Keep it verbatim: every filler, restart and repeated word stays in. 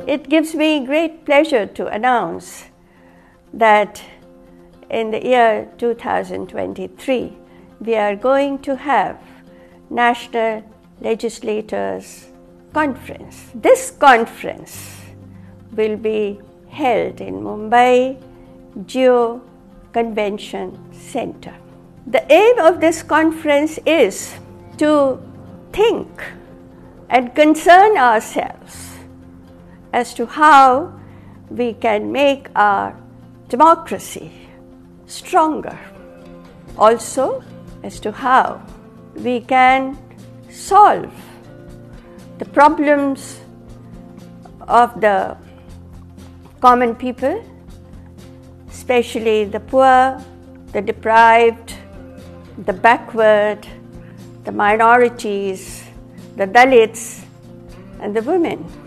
It gives me great pleasure to announce that in the year two thousand twenty-three, we are going to have National Legislators Conference. This conference will be held in Mumbai Geo Convention Center. The aim of this conference is to think and concern ourselves as to how we can make our democracy stronger. Also, as to how we can solve the problems of the common people, especially the poor, the deprived, the backward, the minorities, the Dalits, and the women.